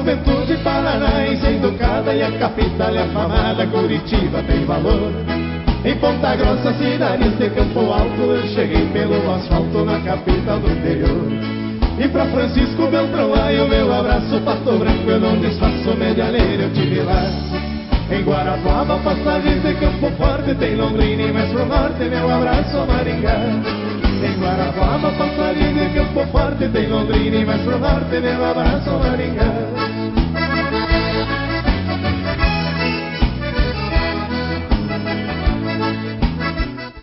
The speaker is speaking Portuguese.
juventude paranaense educada e a capital é afamada, Curitiba tem valor. Em Ponta Grossa, cidades de Campo Alto, eu cheguei pelo asfalto na capital do interior. E pra Francisco Beltrão, ai o meu abraço, Pato Branco, eu não desfaço, Medianeira, eu tive lá. Em Guarapuava, passagens de Campo Forte, tem Londrina e mais pro norte, meu abraço, Maringá. Em Guarapuava, passagens de Campo Forte, tem Londrina e mais pro norte, meu abraço, Maringá.